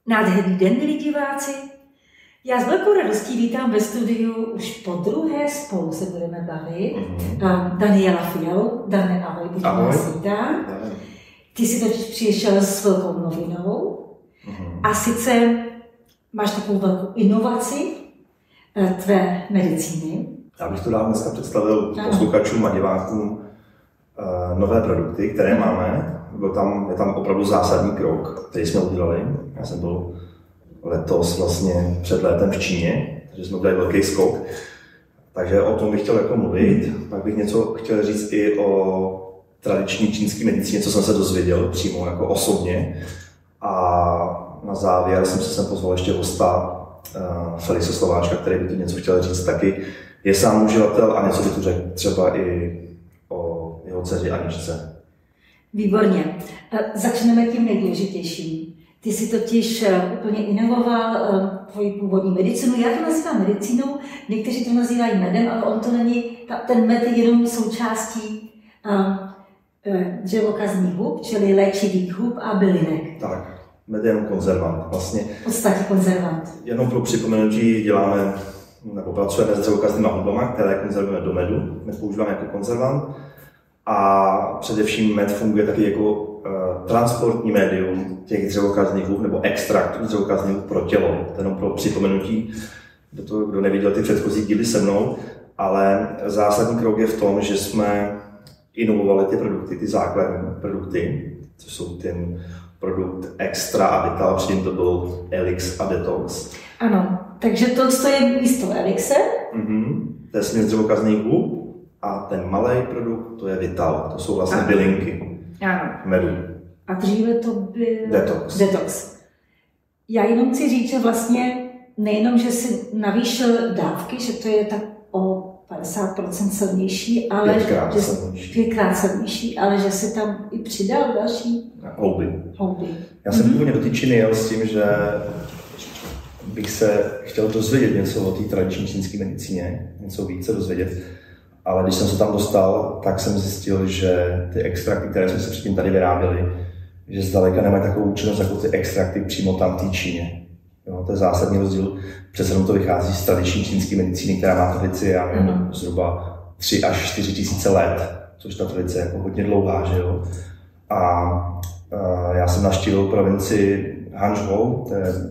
Nádherný den, milí diváci. Já s velkou radostí vítám ve studiu už po druhé, spolu se budeme bavit. Daniela Fialu. Dane, ahoj, buď vás vítám. Ty jsi totiž přišel s velkou novinou. A sice máš takovou velkou inovaci tvé medicíny. Já bych to dál dneska představil posluchačům a divákům nové produkty, které máme. Je tam opravdu zásadní krok, který jsme udělali. Já jsem byl letos vlastně před létem v Číně, takže jsme udělali velký skok. Takže o tom bych chtěl jako mluvit. Pak bych něco chtěl říct i o tradiční čínské medicíně, co jsem se dozvěděl přímo jako osobně. A na závěr jsem se sem pozval ještě hosta Felixe Slováčka, který by tu něco chtěl říct taky. Je sám uživatel a něco by tu řekl třeba i o jeho dceři Aničce. Výborně. Začneme tím nejdůležitějším. Ty jsi totiž úplně inovoval tvoji původní medicínu. Já to nazývám medicínou, někteří to nazývají medem, ale on to není, ten med je jenom součástí dřevokazních hub, čili léčivých hub a bylinek. Tak, med je jenom konzervant. Vlastně, v podstatě konzervant. Jenom pro připomenutí děláme, nebo pracujeme s dřevokaznými hubama, které konzervujeme do medu. Med používáme jako konzervant. A především med funguje taky jako transportní médium těch dřevokazných hub nebo extraktů dřevokazných hub pro tělo. To jenom pro připomenutí, kdo neviděl ty předchozí díly se mnou, ale zásadní krok je v tom, že jsme inovovali ty produkty, ty základní produkty, což jsou ten produkt Extra a Vital, předtím to byl Elix a Detox. Ano, takže to je místo Elixe. To je směs dřevokazných hub. A ten malý produkt, to je Vital, to jsou vlastně bylinky medu. A dříve to byl Detox. Já jenom chci říct, že vlastně nejenom, že si navýšil dávky, že to je tak o 50% silnější, ale pětkrát silnější, ale že si tam i přidal další houby. Já jsem původně do té Číny jel s tím, že bych se chtěl dozvědět něco o té tradiční čínské medicíně, něco více dozvědět. Ale když jsem se tam dostal, tak jsem zjistil, že ty extrakty, které jsme se předtím tady vyráběli, že zdaleka nemají takovou účinnost jako ty extrakty přímo tam v té Číně. Jo, to je zásadní rozdíl. Přece jenom to vychází z tradiční čínské medicíny, která má tradici zhruba 3 až 4 tisíce let, což ta tradice je jako hodně dlouhá, že jo. A já jsem navštívil provincii Hangzhou, to je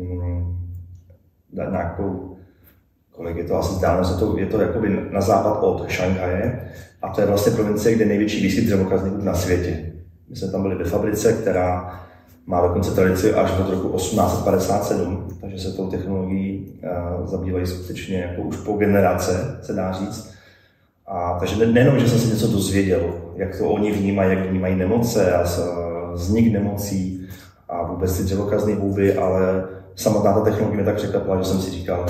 nějakou, kolik je to asi vzdálenost, je to jakoby na západ od Šanghaje a to je vlastně provincie, kde je největší výskyt dřevokazných hub na světě. My jsme tam byli ve fabrice, která má dokonce tradici až od roku 1857, takže se tou technologií zabývají skutečně jako už po generace, se dá říct. A takže nejenom, že jsem si něco dozvěděl, jak to oni vnímají, jak vnímají nemoce a vznik nemocí a vůbec ty dřevokazné huby, ale samotná ta technologie mě tak překvapila, že jsem si říkal,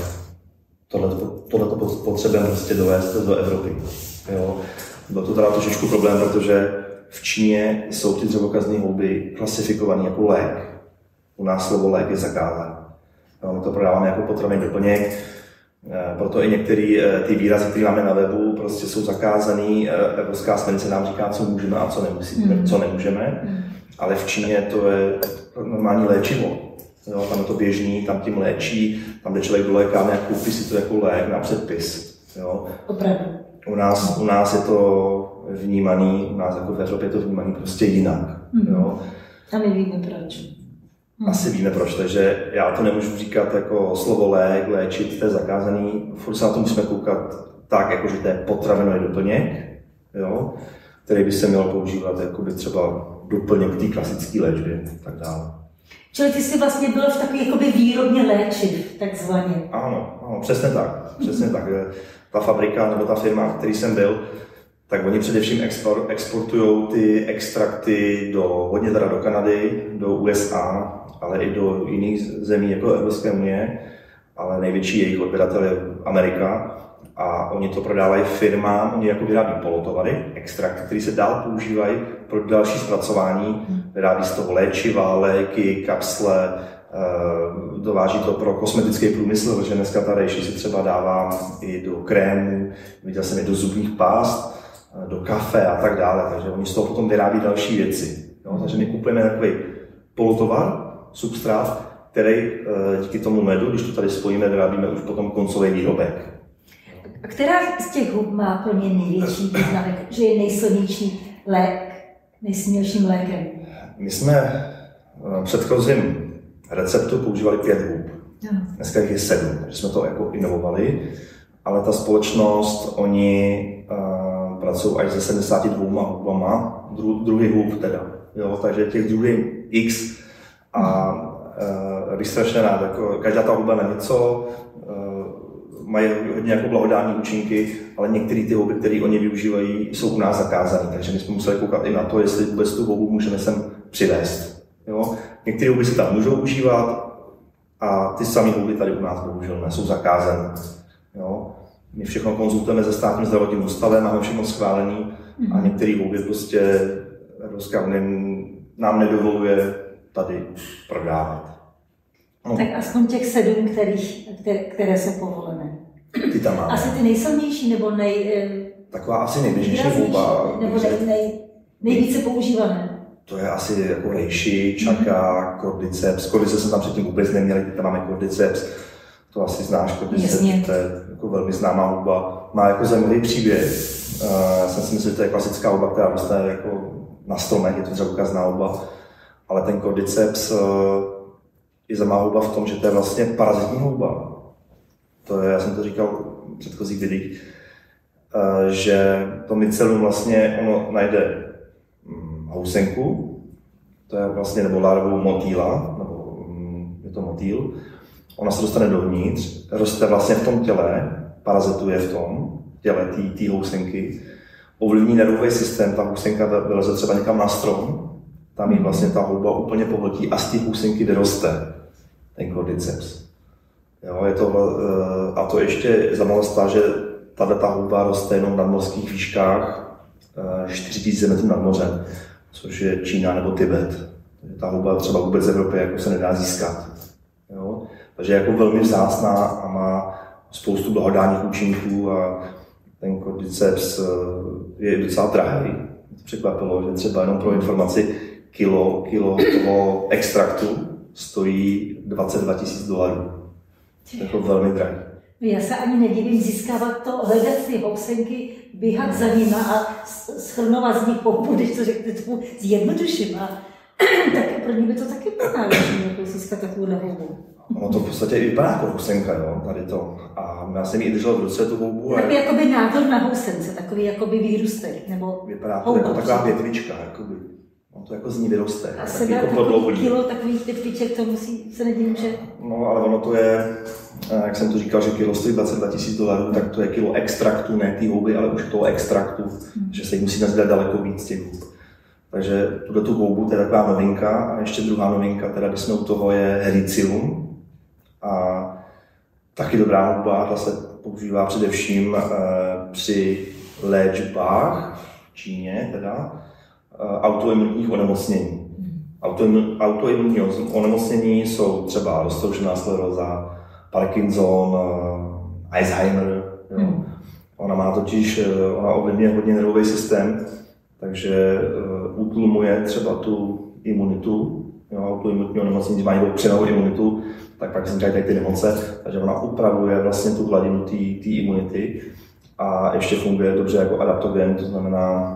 tohle potřebujeme prostě dovést do Evropy. Jo. Byl to teda trošičku problém, protože v Číně jsou ty dřevokazné houby klasifikované jako lék. U nás slovo lék je zakázané. My to prodáváme jako potravinný doplněk, proto i některé ty výrazy, které máme na webu, prostě jsou zakázané. Evropská směrnice nám říká, co můžeme a co nemůžeme. Ale v Číně to je normální léčivo. Jo, tam je to běžný, tam tím léčí, tam jde člověk do lékárny a koupí si to jako lék na předpis. Jo. Opravdu. U nás je to vnímaný, u nás jako v Evropě je to vnímaný prostě jinak. Jo. A my víme proč. Asi víme proč, takže já to nemůžu říkat jako slovo lék, léčit, to je zakázaný. Furt se na to musíme koukat tak, jako že to je potravinový doplněk, jo, který by se měl používat jakoby třeba doplněk k té klasické léčbě a tak dále. Čili ty jsi vlastně byl v takový jakoby výrobně léčiv, takzvaně. Ano, přesně tak. Ta fabrika nebo ta firma, který jsem byl, tak oni především exportují ty extrakty hodně do Kanady, do USA, ale i do jiných zemí jako Evropské unie, ale největší jejich odběratel je Amerika. A oni to prodávají firmám, oni jako vyrábí polotovary, extrakty, které se dál používají pro další zpracování. Vyrábí z toho léčiva, léky, kapsle, dováží to pro kosmetický průmysl, protože dneska ta rejši se třeba dává i do krémů, viděl jsem i do zubních pást, do kafe a tak dále, takže oni z toho potom vyrábí další věci. Jo? Takže my kupujeme takový polotovar, substrát který díky tomu medu, když to tady spojíme, vyrábíme už potom koncový výrobek. A která z těch hub má pro mě největší význam, že je nejsilnější lék, nejsilnějším lékem? My jsme v předchozím receptu používali 5 hub. Dneska jich je 7, takže jsme to jako inovovali, ale ta společnost, oni pracují až se 72 hubama, druhý hub teda, jo, takže těch druhých X a bych strašně rád, jako každá ta huba na něco, mají hodně jako blahodární účinky, ale některé ty huby, které oni využívají, jsou u nás zakázané, takže my jsme museli koukat i na to, jestli vůbec tu hubu můžeme sem přivést. Jo. Některé huby se tam můžou užívat a ty samé huby tady u nás bohužel nejsou zakázané. Jo. My všechno konzultujeme se státním zdravotním ústavem, máme všechno schválené a některé huby prostě Evropská unie nám nedovoluje tady prodávat. No. Tak aspoň těch 7, které jsou povolené. Ty tam máme. Asi ty nejsilnější nebo taková asi nejběžnější huba. Nebo nejvíce používané. To je asi jako reishi, čaka, cordyceps. Cordyceps jsme tam předtím vůbec neměli, teď tam máme cordyceps. To asi znáš, cordyceps, to je jako velmi známá huba. Má jako zajímavý příběh. Já jsem si myslel, že to je klasická huba, která roste jako na stromech, je to třeba ukazná huba. Ale ten cordyceps je zajímavá huba v tom, že to je vlastně parazitní huba. To je, já jsem to říkal v předchozích videích, že to mycelium vlastně ono najde housenku, to je vlastně nebo larvu motýla, nebo je to motýl, ona se dostane dovnitř, roste vlastně v tom těle, parazituje v tom těle té housenky, ovlivní nervový systém, ta housenka vyleze třeba někam na strom, tam jí vlastně ta houba úplně pohltí a z té housenky vyroste ten cordyceps. Jo, je to, a to ještě zajímavostá, že tato houba roste jenom na nadmořských výškách 4000 metrů nad mořem, což je Čína nebo Tibet. Ta houba třeba vůbec v Evropě jako se nedá získat. Jo? Takže je jako velmi vzácná a má spoustu blahodárných účinků a ten cordyceps je docela drahý. Mě to překvapilo, že třeba jenom pro informaci kilo toho extraktu stojí $22 000. To je jako velmi drahý. Já se ani nedivím získávat to, hledat ty housenky, běhat za nimi a shrnovat z nich houbu, když to řekne tomu zjednoduším. A tak pro mě by to taky bylo náročné, jako získat takovou houbu. Ono to v podstatě i vypadá jako housenka, jo, tady to. A já jsem ji držel v ruce tu houbu. Takový jakoby nádor na housence, takový jakoby výrůstek, nebo vypadá to jako taková větvička, jakoby. On to jako z ní vyroste. A se dá jako takový kilo takových větviček, to musí, se nedivím, že... No, ale ono to je, jak jsem to říkal, že kilo stojí $22 000, tak to je kilo extraktu, ne ty houby, ale už toho extraktu, že se jí musí nazvat daleko víc těch hub. Takže tu houbu, to je taková novinka, a ještě druhá novinka, teda když jsme u toho, je hericium. A taky dobrá houba, ta se používá především při léčbách v Číně, teda, autoimunitních onemocnění. Autoimunitní onemocnění jsou třeba roztroušená skleróza, Parkinson, Alzheimer. Jo. Ona ovlivňuje hodně nervový systém, takže utlumuje třeba tu imunitu. Autoimunitní onemocnění, má někdo přenou imunitu, tak pak vznikají tady ty nemoce, takže ona upravuje vlastně tu hladinu té imunity a ještě funguje dobře jako adaptogen, to znamená,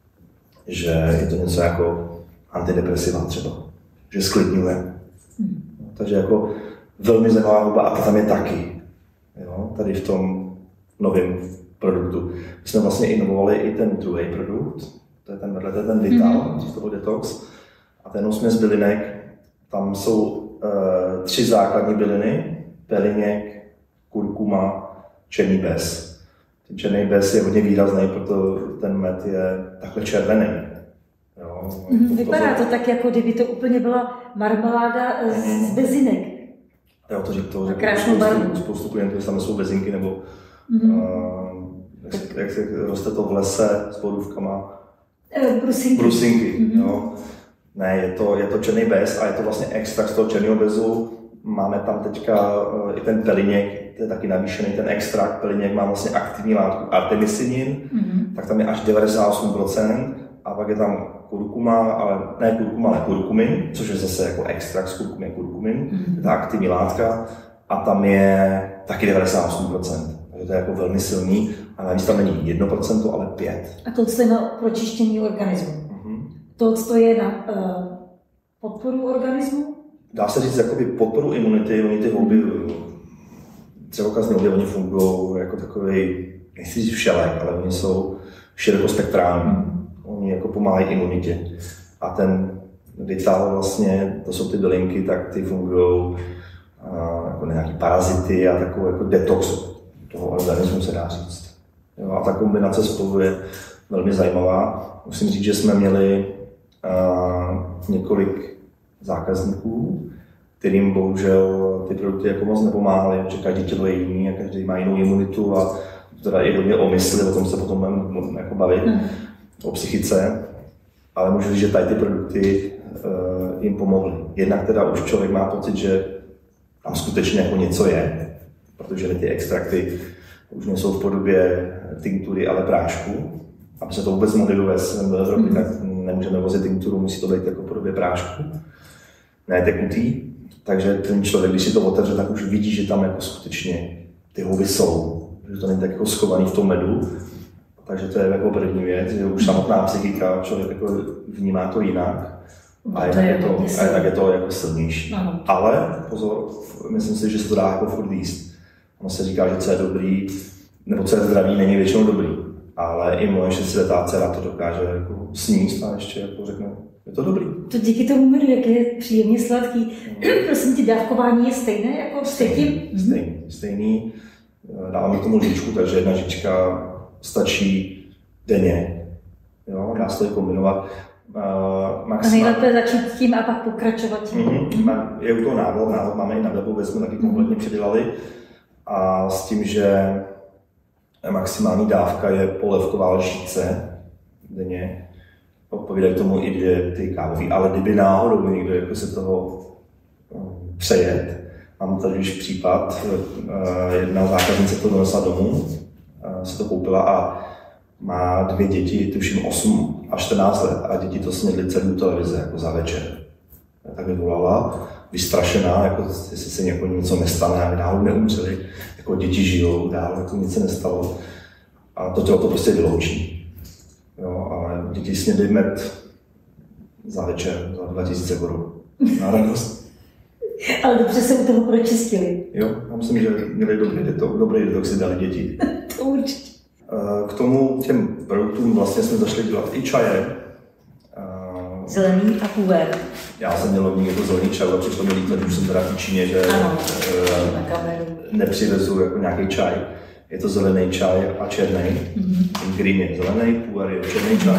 že je to něco jako antidepresiva třeba, že sklidňuje. Takže jako velmi zajímavá houba a ta tam je taky, jo, tady v tom novém produktu. My jsme vlastně inovovali i ten druhý produkt, to je ten Vital, z toho Detox, a ten směs bylinek, tam jsou 3 základní byliny, peliněk, kurkuma, černý bez. Ten černý bez je hodně výrazný, proto ten med je takhle červený. Jo, vypadá to tak, jako kdyby to úplně byla marmeláda z bezinek. Jo, to říkal, že spoustu klientů, že tam jsou bezinky, nebo jak se roste to v lese s borůvkama. Brusinky. Jo. Ne, je to černý bez a je to vlastně extrakt z toho černého bezu. Máme tam teďka i ten peliněk, to je taky navýšený ten extrakt. Peliněk má vlastně aktivní látku artemisinin, tak tam je až 98%. A pak je tam kurkuma, ale ne kurkuma, ale kurkumin, což je zase jako extrakt z kurkumy, kurkumin, ta aktivní látka, a tam je taky 98%. Takže to je jako velmi silný, a navíc tam není 1%, ale 5%. A to je na pročištění organismu. To je na podporu organismu? Dá se říct, jakoby podporu imunity, oni ty houby, dřevokazní houby, oni fungují jako takový, nechci říct všelek, ale oni jsou širokospektrální. Oni jako pomáhají imunitě. A ten vital vlastně, to jsou ty bylinky, tak ty fungují jako nějaký parazity a takový jako detox toho organismu, se dá říct. Jo, a ta kombinace spolu je velmi zajímavá. Musím říct, že jsme měli několik zákazníků, kterým bohužel ty produkty jako moc nepomáhaly, protože každý tělo je jiný a každý má jinou imunitu a teda i hodně o mysli, o tom se potom budeme jako bavit, o psychice, ale můžu říct, že tady ty produkty jim pomohly. Jednak teda už člověk má pocit, že tam skutečně jako něco je, protože ty extrakty už nejsou v podobě tinktury, ale prášku. Aby se to vůbec mohli dovést do Evropy, tak nemůžeme vozit tinkturu, musí to být jako v podobě prášku, ne tekutý. Takže ten člověk, když si to otevře, tak už vidí, že tam jako skutečně ty houby jsou. Že to není tak jako schovaný v tom medu. Takže to je jako první věc, že už samotná psychika, člověk jako vnímá to jinak. A jinak je to jako silnější. Ano. Ale pozor, myslím si, že se to dá jako furt jíst. Ono se říká, že co je dobrý, nebo co je zdravý, není většinou dobrý. Ale i moje 6letá dcera to dokáže jako sníst a ještě jako řekne, je to dobrý. To díky tomu medu, jak je příjemně sladký. Prosím tě, dávkování je stejné jako s tím? Stejný. Dáváme tomu lžičku, takže jedna lžička stačí denně. Jo, dá se to kombinovat. A nejlépe začít tím a pak pokračovat tím. Je u toho návod máme i na webu, kde jsme taky kompletně předělali. A s tím, že maximální dávka je polévková lžíce denně. Odpovídají tomu i 2 ty kávový, ale kdyby náhodou někdo jako se toho přejet, mám tady už případ, jedna zákaznice to donesla domů, se to koupila a má 2 děti, tuším 8 a 14 let, a děti to snědly celou televize jako za večer. Tak mi volala, vystrašená, jako jestli se jako něco nestane, aby náhodou neumřeli, jako děti žijou dál, jako nic se nestalo. A to tělo to prostě vyloučí. Jo, ale děti snědly med za večer, za 2000 korun. Na radost. Ale dobře se u toho pročistili. Jo, já myslím, že měli dobrý detox si dali děti. To určitě. K tomu těm produktům vlastně jsme začali dělat i čaje. Zelený a puer. Já jsem měl někdo zelený čaj, ale přišlo mi líto, že už jsem teda v Číně, že nepřivezu jako nějaký čaj. Je to zelený čaj a černý. Ten green je zelený, puer je černý čaj.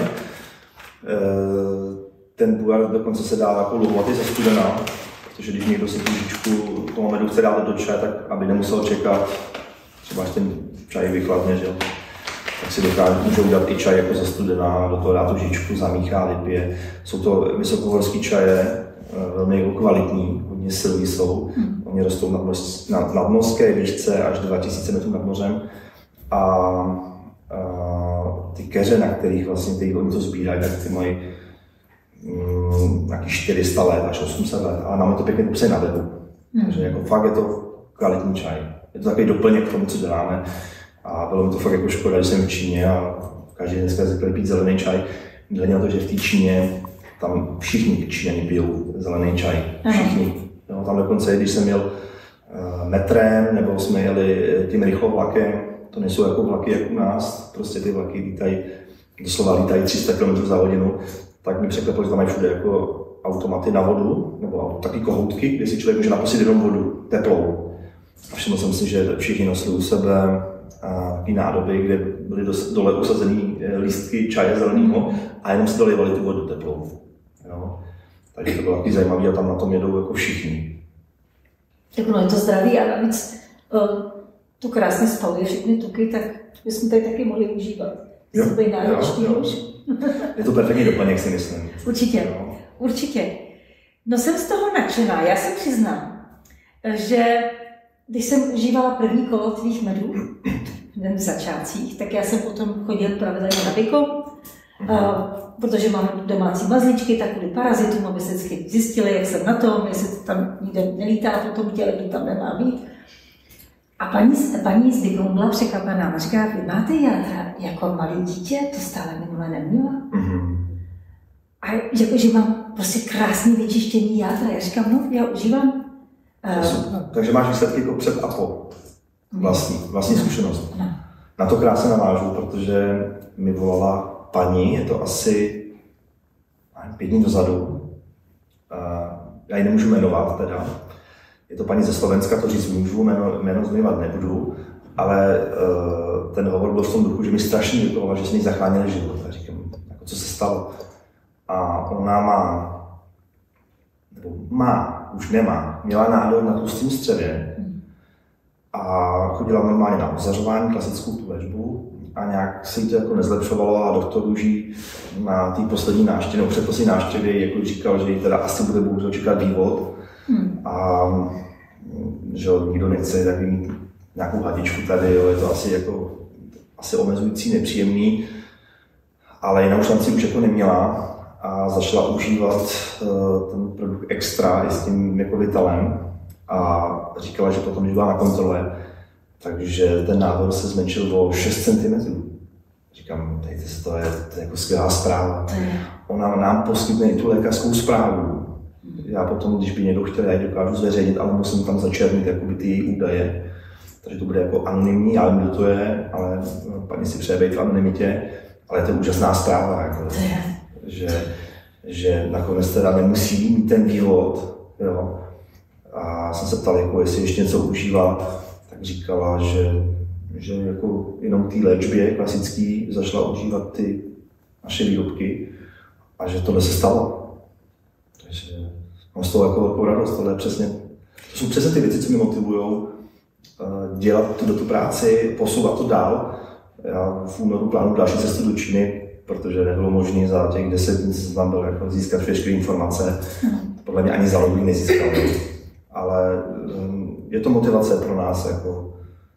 Ten puer dokonce se dá jako luhovat i ze studená, protože když někdo si kůžičku toho medu chce dát do čaje, tak aby nemusel čekat, třeba až ten čaj vychladne, že? Tak si můžou dát i čaj jako za studená, do toho dát tu žičku, zamíchá, vypije. Jsou to vysokohorský čaje, velmi jako kvalitní, hodně silný jsou. Oni rostou na nadmořské výšce až 2000 metrů nad mořem. A ty keře, na kterých vlastně oni to sbírají, tak ty mají nějakých 400 let až 800 let, ale máme to pěkně popsané na webu. Takže jako fakt je to kvalitní čaj. Je to takový doplněk k tomu, co děláme. A bylo mi to fakt jako škoda, že jsem v Číně a každý dneska zvykli pít zelený čaj. Hledně na to, že v té Číně tam všichni Číňani pijou zelený čaj. Všichni. No, tam dokonce, když jsem jel metrem, nebo jsme jeli tím rychlovlakem, to nejsou jako vlaky jak u nás, prostě ty vlaky lítají, doslova lítají 300 km za hodinu, tak mi překvapilo, že tam mají všude jako automaty na vodu, nebo taky kohoutky, kde si člověk může naposit jenom vodu teplou. A všiml jsem si, že všichni nosili u sebe i nádoby, kde byly dole usazený lístky čaje zeleného a jenom si dolivali tu vodu teplou. Jo? Takže to bylo taky zajímavé a tam na tom jedou jako všichni. Tak no, je to zdraví a navíc tu krásně spaluje všechny tuky, tak bychom tady taky mohli užívat. Jo. Je to perfektní doplněk, si myslím. Určitě, no. Určitě. No jsem z toho nadšená. Já se přiznám, že když jsem užívala první kolo tvých medů v začátcích, tak já jsem potom chodil pravidelně na Biko protože máme domácí mazlíčky, tak kvůli parazitům, aby se vždycky zjistili, jak jsem na tom, jestli tam nikde nelítá po tom těle, kdy tam nemá být. A paní z Bigom byla překvapená a říká, vy máte játra jako malé dítě, to stále minule neměla. A jakože mám prostě krásný vyčištění játra. Já říkám, no, já užívám. Takže máš výsledky jako před a po. Vlastní zkušenost. Na to krásně navážu, protože mi volala paní, je to asi 5 dní dozadu. Já ji nemůžu jmenovat teda. Je to paní ze Slovenska, to říct můžu, jméno zmiňovat nebudu, ale ten hovor byl v tom duchu, že mi strašně děkovala, že jsme jí zachránili život. A říkám, jako, co se stalo. A ona už nemá, měla nádor na tlustém střevě a chodila normálně na ozařování, klasickou tu léčbu a nějak se jí to jako nezlepšovalo a doktor už jí na té poslední návštěvě, předposlední návštěvě jako říkal, že jí teda asi bude bohužel čekat vývod a že nikdo nechce tak mít nějakou hadičku tady, jo, je to asi omezující, nepříjemný, ale jinou šanci už jako neměla. A začala užívat ten produkt Extra i s tím jako Vitalem a říkala, že potom, když byla na kontrole, takže ten nádor se zmenšil o 6 cm. Říkám, to je jako skvělá zpráva. Ona nám poskytne i tu lékařskou zprávu. Já potom, když by někdo chtěl, já ji dokážu zveřejnit, ale musím tam začernit jakoby ty její údaje. Takže to bude jako anonymní, já vím, kdo to je, ale paní si přeje být v anonymitě, ale je to úžasná zpráva. Jako. Že nakonec teda nemusí mít ten vývod, jo. A jsem se ptal, jako jestli ještě něco užívá, tak říkala, že jako jenom té léčbě klasický začala užívat ty naše výrobky a že tohle se stalo. Takže mám z toho jako velkou radost, ale to jsou přesně ty věci, co mě motivují dělat tu práci, posouvat to dál. Já v únoru plánuji další cestu do Číny, protože nebylo možné za těch 10 dní, co tam byl, jako získat všechny informace. Podle mě ani za rok nezískal. Ale je to motivace pro nás, jako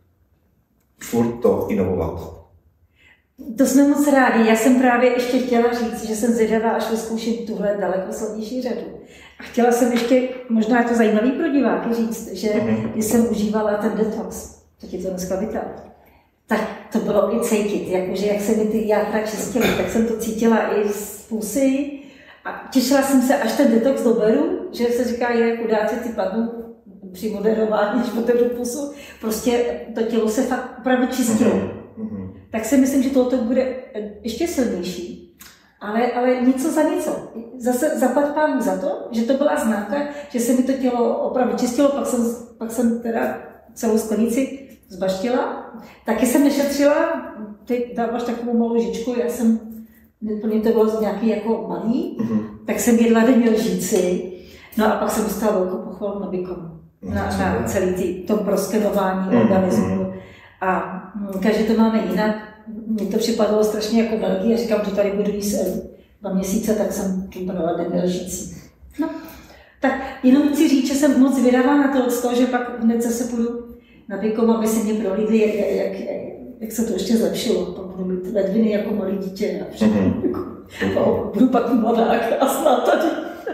furt to inovovat. To jsme moc rádi. Já jsem právě ještě chtěla říct, že jsem zvědavá, až vyzkouším tuhle daleko slavnější řadu. A chtěla jsem ještě, možná je to zajímavý pro diváky říct, že když jsem užívala ten detox, to ti to dneska vytáhl, tak to bylo i cítit, jakože jak se mi ty játra čistily, tak jsem to cítila i z pusy a těšila jsem se, až ten detox doberu, že se říká, jak chudáci ty padnou při moderování, když otevřu pusu, prostě to tělo se fakt opravdu čistilo. Tak si myslím, že tohle bude ještě silnější, ale něco za něco. Zase zaplať pánu za to, že to byla známka, že se mi to tělo opravdu čistilo, pak jsem teda celou sklenici zbaštila. Taky jsem nešetřila, ty dáváš takovou malou žičku, já jsem, úplně to bylo nějaký jako malý, tak jsem jedla denně lžíci, no a pak jsem dostala velkou pochvalu na Bigom, na celý tom proskenování organismu. A každý to máme jinak. Mně to připadalo strašně jako velký a říkám, že tady budu jíst 2 měsíce, tak jsem tu brala denně lžící. No, tak jenom chci říct, že jsem moc vydává na to, že pak hned zase půjdu na Bigom, aby se mě prohlídli, jak se to ještě zlepšilo. Pak budu mít ledviny jako malé dítě a všechno. Budu pak mladák a snad tady.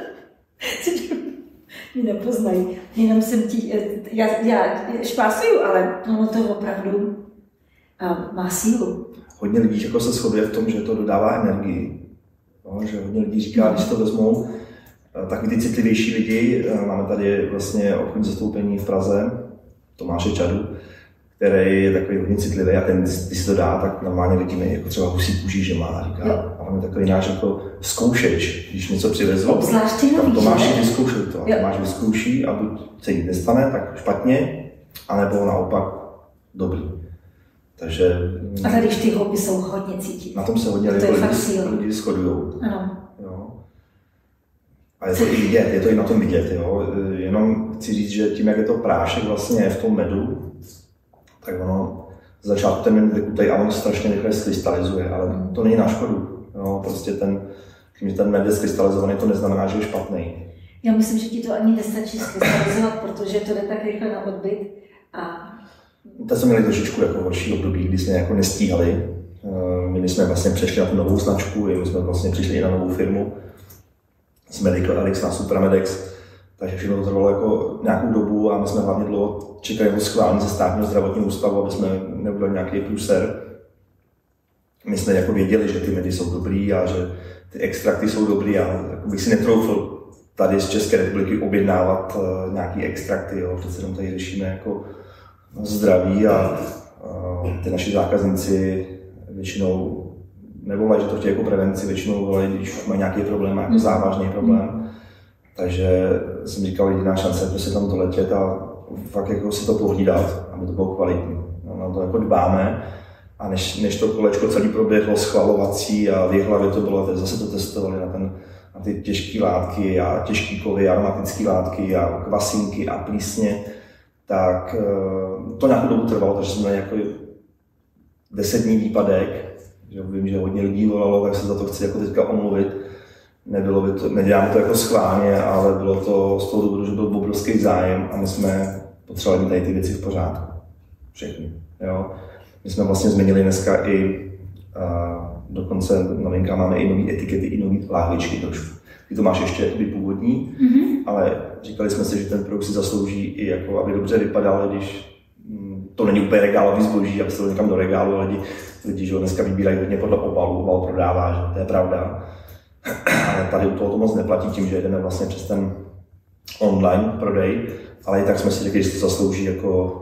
Mě nepoznají. Jenom jsem já špásuju, ale ono to opravdu má sílu. Hodně lidí jako se shoduje v tom, že to dodává energii. No, že hodně lidí říká, když to vezmou, takový ty citlivější lidi, máme tady vlastně obchodní zastoupení v Praze, Tomáše Čadu, který je takový hodně citlivý a ten, když si to dá, tak normálně vidíme jako třeba husí kůži, že má a říká, a on je takový náš jako zkoušeč, když něco přivezl, tak Tomáš vyzkouší to. Tomáš vyzkouší a buď se jí nestane, tak špatně, anebo naopak dobrý. Takže... A tady když ty houby jsou hodně cítit. Na tom se hodně lidi shodujou. Ano. A je to i vidět, je to i na tom vidět, jo. Jenom chci říct, že tím, jak je to prášek vlastně v tom medu, tak ono z začátku ten med vykutej a on strašně rychle skrystalizuje, ale to není na škodu. Jo. Prostě tím, že ten med je skrystalizovaný, to neznamená, že je špatný. Já myslím, že ti to ani nestačí skrystalizovat, protože to jde tak rychle na odbyt. Tak jsme měli trošičku jako horší období, kdy jsme jako nestíhali. My jsme vlastně přešli na tu novou značku, my jsme vlastně přišli i na novou firmu z Medical Alex na Supramedex, takže všechno to trvalo jako nějakou dobu a my jsme hlavně dlouho čekali na schválení ze státního zdravotního ústavu, aby jsme neudělali nějaký průser. My jsme jako věděli, že ty medy jsou dobrý a že ty extrakty jsou dobrý a bych si netroufl tady z České republiky objednávat nějaký extrakty, jo. Přece jenom tady řešíme jako zdraví a ty naši zákazníci většinou nevolají, že to chtějí jako prevenci, většinou volají, když už mají nějaký problém, jako závažný problém. Takže jsem říkal, jediná šance je se tam doletět a fakt jako si to pohlídat, aby to bylo kvalitní. Na to jako dbáme a než to kolečko celý proběhlo schvalovací a v Jihlavě to bylo, teď zase to testovali na ty těžké látky a těžké kovy, aromatické látky a kvasinky a plísně, tak to nějakou dobu trvalo, takže jsme měli jako 10 dní výpadek. Že vím, že hodně lidí volalo, tak se za to chci jako teďka omluvit. Nedělám to jako schválně, ale bylo to z toho důvodu, že byl obrovský zájem a my jsme potřebovali mít tady ty věci v pořádku. Všechny. Jo. My jsme vlastně změnili dneska i dokonce novinka, máme i nové etikety, i nové láhvičky trošku. Ty to máš ještě původní, ale říkali jsme si, že ten produkt si zaslouží i jako, aby dobře vypadal, když to není úplně regálový zboží, aby se to někam do regálu, ale lidi že dneska vybírají hodně podle obalu, obal prodává, že to je pravda. Ale tady u toho to moc neplatí tím, že jdeme vlastně přes ten online prodej, ale i tak jsme si řekli, že to zaslouží jako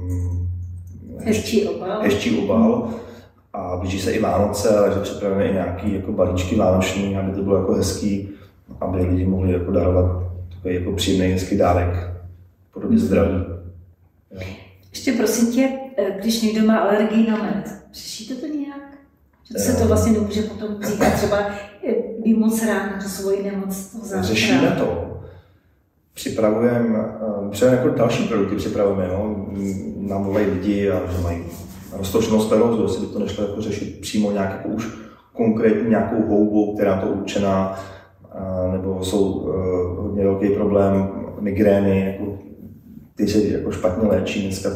hezčí obal. A blíží se i Vánoce, takže připravíme i nějaký jako balíčky vánoční, aby to bylo jako hezký, aby lidi mohli jako darovat takový jako příjemný hezký dárek v podobě zdraví. Jo. Ještě prosím tě, když někdo má alergii na med, řešíte to nějak? Že se to vlastně nemůže potom říkat, třeba být moc rád na tu svoji nemoc? Řešíme to. Připravujeme jako další produkty připravujeme, jo. Nám volají lidi, a že mají roztočnou sklerózu, jestli by to nešlo jako řešit přímo nějak jako už konkrétní nějakou houbou, která to určená, nebo jsou hodně velký problém migrény, jako, ty se jako špatně léčí dneska,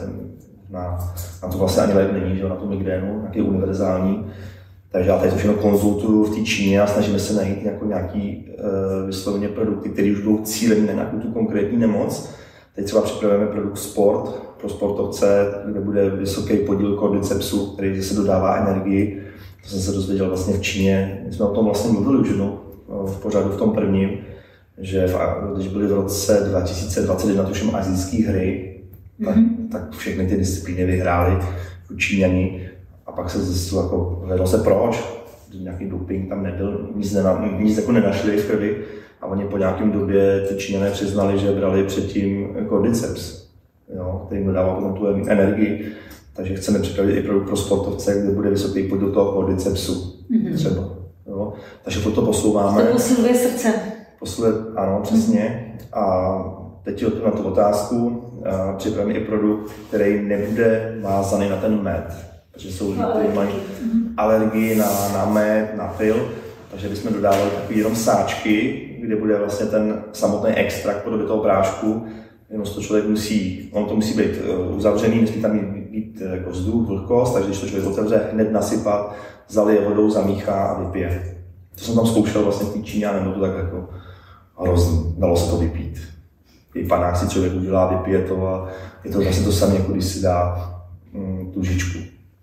na to vlastně ani lék není, že, na tu migrénu, nějaký univerzální. Takže já tady to všechno konzultuju v té Číně a snažíme se najít jako nějaký vysloveně produkty, které už budou cílený na nějakou tu konkrétní nemoc. Teď třeba připravujeme produkt Sport pro sportovce, kde bude vysoký podíl cordycepsu, který zase dodává energii. To jsem se dozvěděl vlastně v Číně. My jsme o tom vlastně mluvili už jednou v pořadu v tom prvním, že když byly v roce 2021 tuším asijské hry, tak všechny ty disciplíny vyhrály Číňani. A pak se zjistilo, jako, hledalo se proč, nějaký doping tam nebyl, nic jako nenašli v krvi. A oni po nějakém době ty Číňané přiznali, že brali předtím cordyceps, jo, který dodává potom tu energii. Takže chceme připravit i produkt pro sportovce, kde bude vysoký podíl toho cordycepsu třeba. Jo. Takže to posouváme. To posiluje srdce. Ano, přesně. A teď na tu otázku připravíme i produkt, který nebude vázaný na ten med. Protože jsou lidi, kteří mají alergii na med, na pil. Takže bychom dodávali takové jenom sáčky, kde bude vlastně ten samotný extrakt podobě toho prášku. Jenom to člověk on to musí být uzavřený, musí tam být jako vzduch, vlhkost, takže když to člověk otevře, hned nasypat, zalije vodou, zamíchá a vypije. To jsem tam zkoušel vlastně v té Číně a nebylo to tak jako hrozný, dalo se to vypít. I panák si člověk udělá, vypije to a je to vlastně to samé, jako když si dá tu žičku.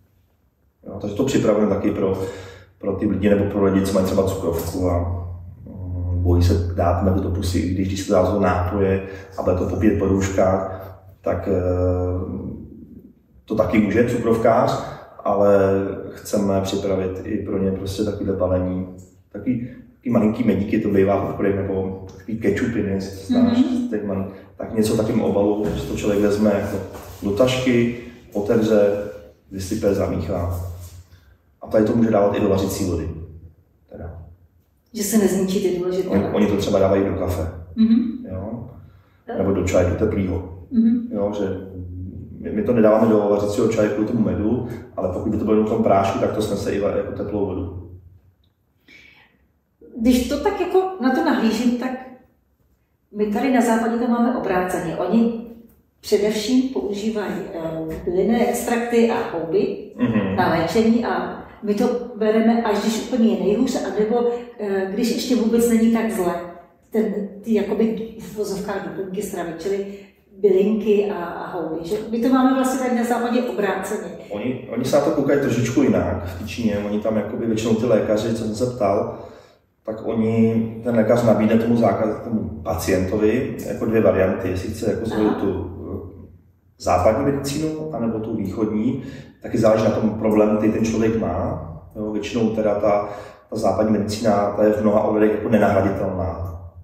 Jo, takže to připravujeme taky pro ty lidi nebo pro lidi, co mají třeba cukrovku a bojí se dát med do pusy, když se dá toho nápoje a bude to popít po růžkách, tak to taky může cukrovkář, ale chceme připravit i pro ně prostě takové balení, takový malinký medíky, to bývá v obchodech, nebo takový kečupy, jestli to znáš, tak něco v takovém obalu, že to člověk vezme jako do tašky, otevře, vysype, zamíchá. A tady to může dávat i do vařící vody. Teda. Že se nezničí ty důležité. Oni to třeba dávají do kafe, jo? Nebo do čaje, do teplýho. Jo, že my to nedáváme do vařícího čaje kvůli tomu medu, ale pokud by to bylo jenom v tom prášku, tak to snese i jako teplou vodu. Když to tak jako na to nahlížím, tak my tady na západě to máme obráceně. Oni především používají bylinné extrakty a houby na léčení a my to bereme, až když úplně je nejhůř, anebo když ještě vůbec není tak zle. Ty jakoby v vozovkách doplňky stravy, čili bylinky a houby. Že my to máme vlastně tady na západě obráceně. Oni se na to koukají trošičku jinak v té Číně. Oni tam jakoby většinou ty lékaři, co jsem se ptal, tak ten lékař nabídne tomu pacientovi jako 2 varianty. Jestli chce jako zvolit tu západní medicínu, anebo tu východní, taky záleží na tom problému, který ten člověk má. Jo, většinou teda ta západní medicína ta je v mnoha ohledech jako nenahraditelná.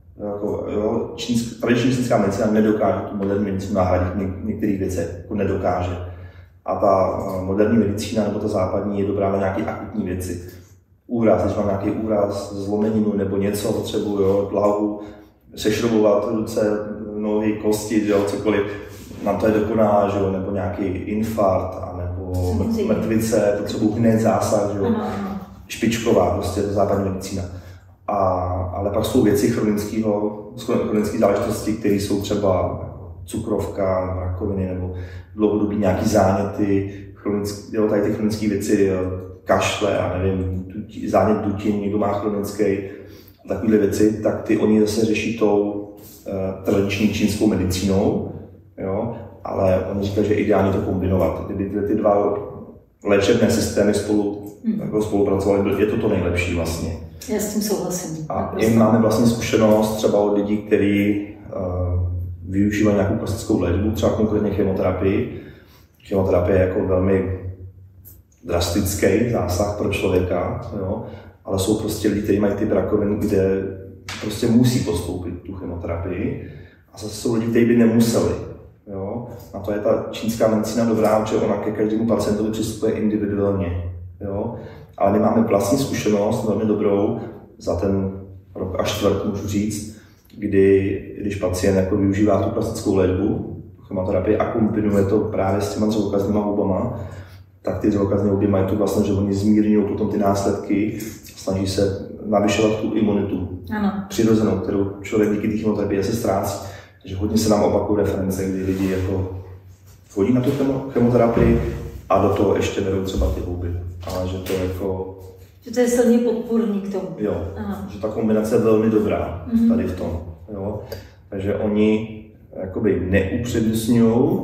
Tradiční čínská medicína nedokáže tu moderní medicínu nahradit některých věcech, jako nedokáže. A ta moderní medicína nebo ta západní je dobrá na nějaké akutní věci. Úraz, když mám nějaký úraz, zlomeninu nebo něco, potřebuji hlavu, sešroubovat ruce, nohy, kosti, cokoliv, nám to je dokoná, že jo, nebo nějaký infarkt, nebo mrtvice, potřebuji hned zásah, že jo. Špičková, prostě to západní medicína. Ale pak jsou věci chronické záležitosti, které jsou třeba cukrovka, rakoviny nebo dlouhodobý nějaký záněty, tady ty chronické věci, kašle, a nevím, zánět dutin, někdo má chronický, takovéhle věci, tak ty oni zase řeší tou tradiční čínskou medicínou, jo? Ale oni říkají, že je ideálně to kombinovat. Kdyby ty 2 léčebné systémy spolupracovaly, je to nejlepší vlastně. Já s tím souhlasím. A jim máme vlastně zkušenost třeba od lidí, kteří využívají nějakou klasickou léčbu, třeba konkrétně chemoterapii. Chemoterapie je jako velmi drastický zásah pro člověka, jo? Ale jsou prostě lidi, kteří mají typ rakovin, kde prostě musí podstoupit tu chemoterapii. A zase jsou lidi, kteří by nemuseli. Jo? A to je ta čínská medicína dobrá, protože ona ke každému pacientovi přistupuje individuálně. Jo? Ale my máme vlastní zkušenost, velmi dobrou, za ten rok a čtvrt, můžu říct, když pacient jako využívá tu klasickou léčbu, chemoterapii a kombinuje to právě s těma dřevokaznýma houbama, tak ty dřevokazné houby mají tu vlastně, že oni zmírňují potom ty následky, snaží se navyšovat tu imunitu přirozenou, kterou člověk díky té chemoterapii se ztrácí. Takže hodně se nám opakují reference, kdy lidi jako chodí na tu chemoterapii a do toho ještě vedou třeba ty houby. Ale že to jako... Že to je silně podpůrný k tomu. Jo, že ta kombinace je velmi dobrá tady v tom. Jo. Takže oni jakoby neupřednostňují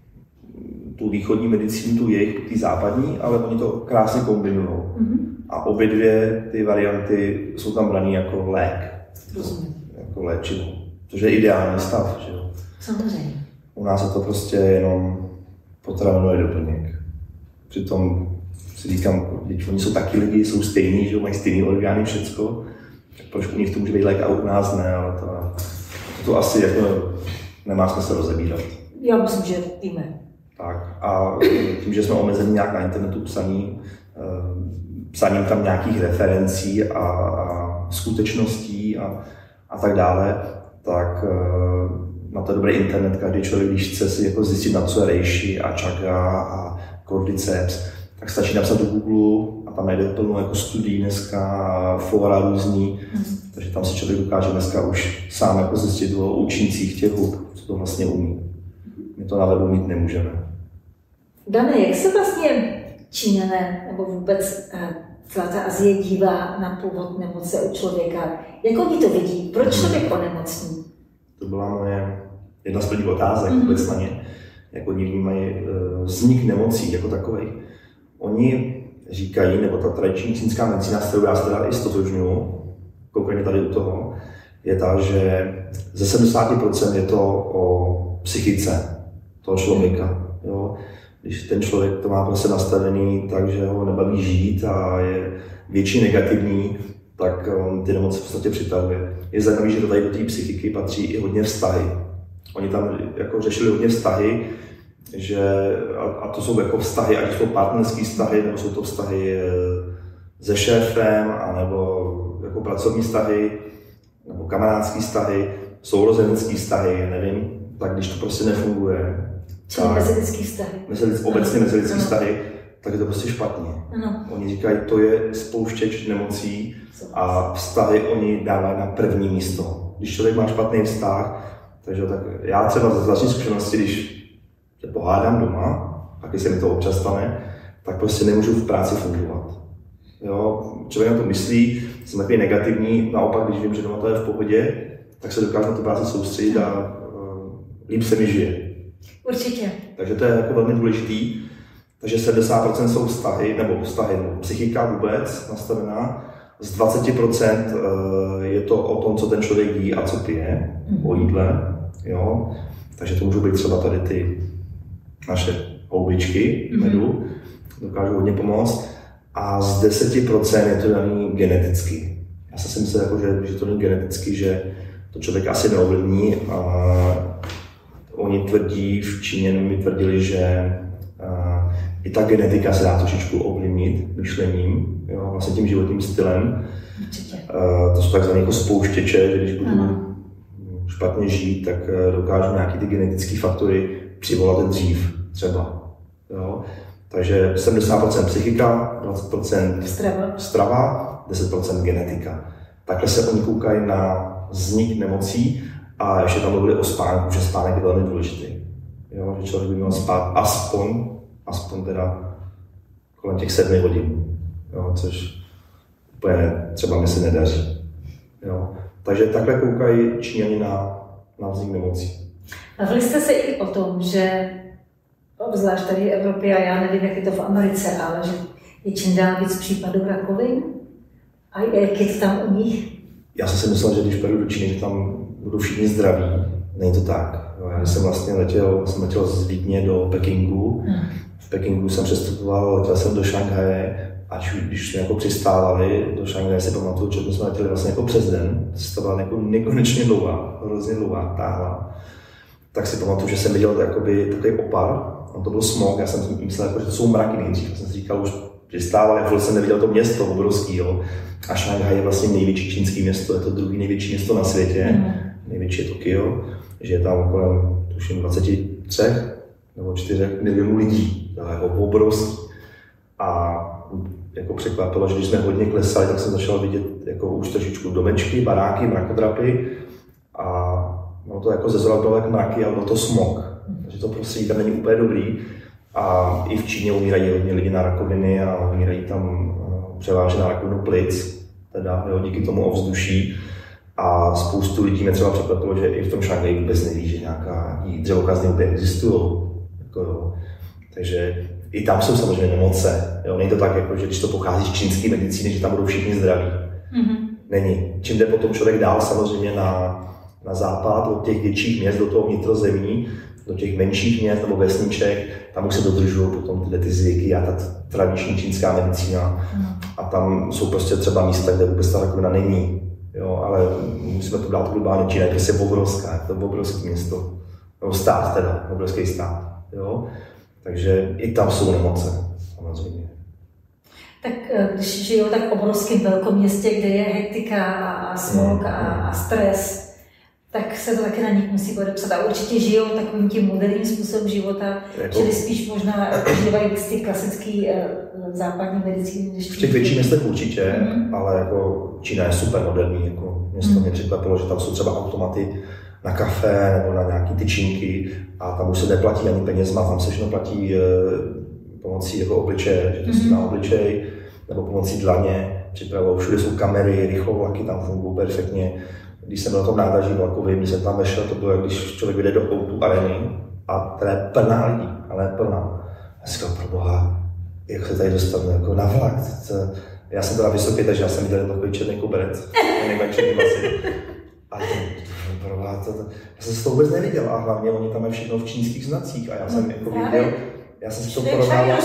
tu východní medicínu, tu jejich, ty západní, ale oni to krásně kombinují. A obě 2 ty varianty jsou tam braný jako lék. Jako léčivo. Což je ideální stav, že jo. Samozřejmě. U nás je to prostě jenom potravinový doplněk. Přitom si říkám, když oni jsou taky lidi, jsou stejní, že mají stejný orgány, všecko, tak proč u nich to může být lék a u nás ne, ale to asi jako nemá smysl rozebírat. Já myslím, že víme. Tak a tím, že jsme omezeni nějak na internetu psaním tam nějakých referencí a skutečností a tak dále, tak na to dobrý internet, každý člověk, když chce si jako zjistit, na co je reishi a čakra a cordyceps, tak stačí napsat do Google a tam najde plnou jako studií dneska, fóra různý, takže tam si člověk dokáže dneska už sám jako zjistit o účincích těch hub, co to vlastně umí. My to na webu mít nemůžeme. Dane, jak se vlastně Číňané nebo vůbec celá ta Asie dívá na původ nemoce u člověka? Jak oni to vidí? Proč člověk onemocní? To byla moje jedna z prvních otázek vůbec na ně. Jak oni vnímají vznik nemocí jako takovej. Oni říkají, nebo ta tradiční čínská medicína, s kterou já se teda i stotožňuji, konkrétně tady u toho, je ta, že ze 70% je to o psychice toho člověka. Jo? Když ten člověk to má prostě nastavený tak, že ho nebaví žít a je větší negativní, tak on ty nemoci v podstatě přitahuje. Je zajímavé, že tady do té psychiky patří i hodně vztahy. Oni tam jako řešili hodně vztahy, a to jsou jako vztahy, ať jsou partnerské vztahy, nebo jsou to vztahy se šéfem, anebo jako pracovní vztahy, nebo kamarádské vztahy, sourozenecké vztahy, nevím, tak když to prostě nefunguje. Čili mezilidský vztahy. Obecně mezilidský vztahy, tak je to prostě špatně. Ano. Oni říkají, to je spouštěč nemocí a vztahy oni dávají na první místo. Když člověk má špatný vztah, takže tak já třeba ze vlastní zkušenosti, když se pohádám doma, taky se mi to občas stane, tak prostě nemůžu v práci fungovat. Jo, člověk na to myslí, jsem takový negativní, naopak, když vím, že doma to je v pohodě, tak se dokážu na tu práci soustředit a líp se mi žije. Určitě. Takže to je jako velmi důležitý. Takže 70% jsou vztahy, nebo psychika vůbec nastavená. Z 20% je to o tom, co ten člověk jí a co pije, o jídle. Jo? Takže to můžou být třeba tady ty naše houbičky medu, dokážou hodně pomoct. A z 10% je to daný geneticky. Já jsem si myslel, jako, že to není geneticky, že to člověk asi neovlivní. Oni tvrdí, v Číně mi tvrdili, že i ta genetika se dá trošičku ovlivnit myšlením, jo, vlastně tím životním stylem. To jsou takzvané jako spouštěče, že když budu špatně žít, tak dokážu nějaký ty genetické faktory přivolat dřív třeba. Jo. Takže 70% psychika, 20% strava, 10% genetika. Takhle se oni koukají na vznik nemocí a ještě tam mluvili o spánku, že spánek je velmi důležitý. Jo, že člověk by měl spát aspoň teda kolem těch 7 hodin, jo, což úplně třeba mi se nedaří. Jo. Takže takhle koukají Číňani na vznik nemocí. Bavili jste se i o tom, že obzvlášť tady v Evropě, a já nevím, jak je to v Americe, ale že je čím dál víc případů rakovin? A jak je to tam u nich? Já jsem si myslel, že když pojedu do Číny, že tam budou všichni zdraví. Není to tak. Já jsem vlastně letěl z Vídně do Pekingu. V Pekingu jsem přestupoval, letěl jsem do Šanghaje, až když jsme jako přistávali do Šanghaje, si pamatuju, že jsme letěli vlastně jako přes den. To byla jako nekonečně dlouhá, hrozně dlouhá, táhla. Tak si pamatuju, že jsem viděl takový opar, on to byl smog, já jsem myslel, že to jsou mraky nejdřív. Já jsem si říkal, už přistával, jak jsem neviděl to město obrovský, jo. A Šanghaj je vlastně největší čínské město, je to druhý největší město na světě, největší je Tokio, že je tam kolem, tuším, 23 nebo 4 milionů lidí, to je jako obrovský. A jako překvapilo, že když jsme hodně klesali, tak jsem začal vidět jako už trošičku domečky, baráky, mrakodrapy a no to jako ze zhora bylo jak mraky, ale byl to smog, takže to prostředí tam není úplně dobrý. A i v Číně umírají hodně lidi na rakoviny a umírají tam převážně na rakovinu plic, teda jo, díky tomu ovzduší. A spoustu lidí mě třeba překvapilo, že i v tom Šanghaji vůbec neví, že nějaký dřevokazny úplně existují. Jako, takže i tam jsou samozřejmě nemoce. Jo. Není to tak, jako, že když to pochází z čínské medicíny, že tam budou všichni zdraví. Není. Čím jde potom člověk dál samozřejmě na západ, od těch větších měst do toho vnitrozemí, do těch menších měst nebo vesniček, tam už se dodržují potom ty zvyky a ta tradiční čínská medicína. A tam jsou prostě třeba místa, kde vůbec ta rakovina není. Jo, ale musíme to dát globálně, Čína je prostě obrovská, je to obrovské město, nebo stát teda, obrovský stát. Jo? Takže i tam jsou nemoce, samozřejmě. Tak když žijou tak obrovském velkoměstě, kde je hektika a smog a stres, tak se to taky na nich musí podepsat. A určitě žijou takovým tím moderním způsobem života, čili spíš možná žívají ty klasický západní medicíny. V těch větších městech určitě, ale jako Čína je super moderní. Jako město mě překvapilo, že tam jsou třeba automaty na kafe nebo na nějaké tyčinky a tam už se neplatí ani penězma, tam se všechno platí pomocí jako obličeje, že to si na obličej nebo pomocí dlaně. Připravují, všude jsou kamery, rychlovlaky tam fungují perfektně. Když jsem byl na tom nádraží vlakovým, když jsem tam vešel, to bylo, když člověk jde do O2 areny a teda je plná lidí, ale plná. Já si říkal, proboha, jak se tady dostanu jako na vlak. Já jsem teda vysoký, takže já jsem viděl takový černý koberec, nemají černý vlasy. A proboha, já jsem se to vůbec neviděl a hlavně oni tam mají všechno v čínských znacích a já jsem jako viděl, já jsem si to porovnával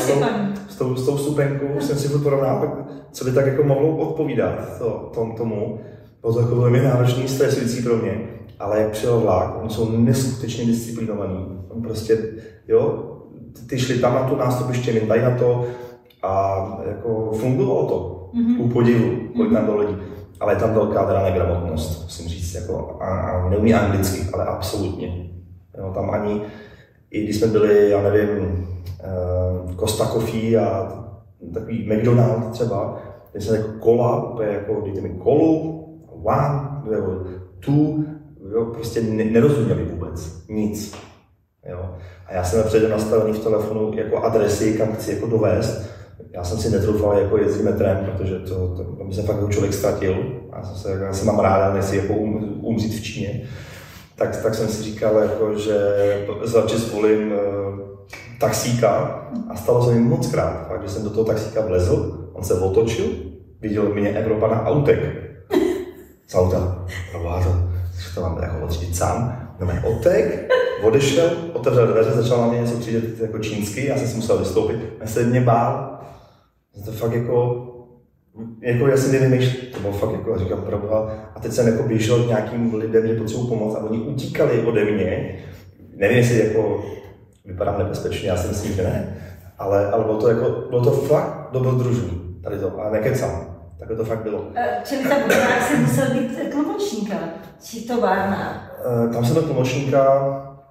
s tou vstupenkou, jsem si to porovnával, co by tak jako mohlo odpovídat tomu. Bylo to jako velmi náročný, stresující pro mě, ale jak přijel vlák, oni jsou neskutečně disciplinovaní. On prostě, jo, ty šli tam na tu nástupiště, tady na to a jako fungovalo to, ku podivu, kolik tam bylo lidí. Ale je tam velká teda negramotnost, musím říct, jako, a neumí anglicky, ale absolutně. Jo, tam ani, i když jsme byli, já nevím, Costa Coffee a takový McDonald's třeba, kde jsme jako kola, úplně jako, dejte mi kolu, one, nebo two, jo, prostě nerozuměli vůbec nic. Jo. A já jsem předem nastavený v telefonu jako adresy, kam chci jako dovést, Já jsem si netroufal jako jezdit metrem, protože to by se fakt jako člověk ztratil. Já se mám ráda, nechci jako umřít v Číně. Tak jsem si říkal, jako, že radši zvolím taxíka a stalo se mi mockrát, fakt, že jsem do toho taxíka vlezl, on se otočil, viděl mě Evropana autek. Z auta. To mám jako odřídit sám. No mě otek, odešel, otevřel dveře, začal na mě něco křičet jako čínsky, já jsem si musel vystoupit. Já se mě bál. To fakt jako já si nevím, to bylo fakt jako, říkám, proboha. A teď jsem jako běžel nějakým lidem, že potřebuji pomoct a oni utíkali ode mě. Nevím, jestli jako vypadám nebezpečně, já si myslím, že ne. Ale bylo to fakt dobrodružný, tady to, a nekecám. Takhle to fakt bylo. Čili ta budová si musel být tlumočníka, či továrna? Tam jsem byl tlumočníka,